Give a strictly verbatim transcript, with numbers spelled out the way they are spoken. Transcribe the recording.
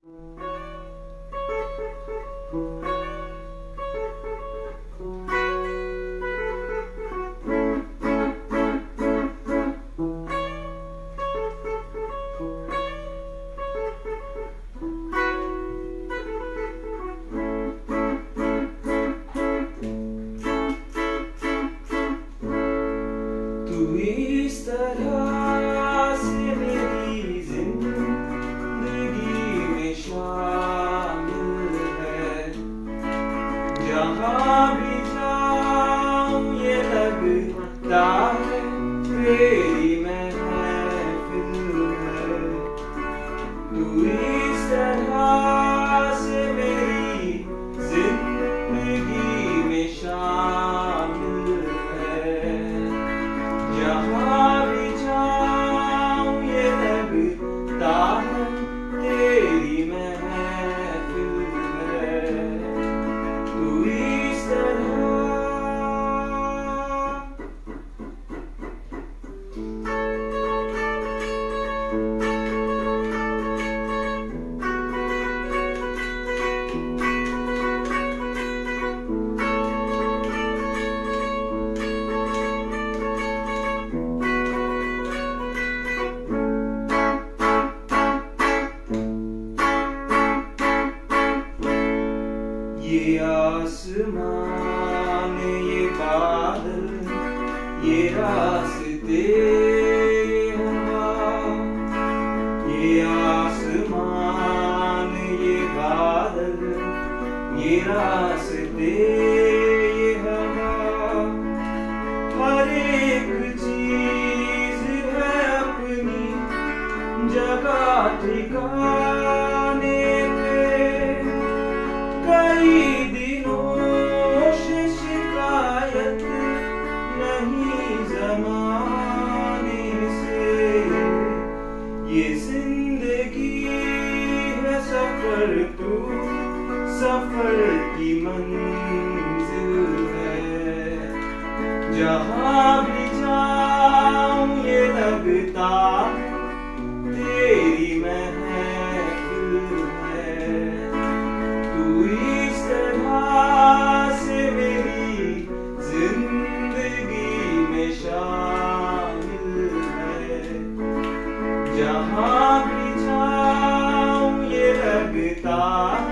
तू इस तरह से मेरी जिंदगी में शामिल है, जहाँ भी जाऊं ये लगता है तेरी महफिल है। तू इस तरह से मेरी जिंदगी में शामिल है, जहाँ भी जाऊं ये लगता है तेरी महफिल है। तू इस तरह ये आसमान ये बादल ये रास्ते ये हवा, ये आसमान ये बादल ये रास्ते ये हवा, हर एक चीज है अपनी जगह ठिकाने पे। कई दिनों से शिकायत नहीं ज़माने से, ये जिंदगी है सफर तू सफर की मंजिल है, जहाँ भी जाऊं ये लगता है तेरी महफिल है। तू इस तरह से मेरी जिंदगी में शामिल है, जहाँ भी जाऊं ये लगता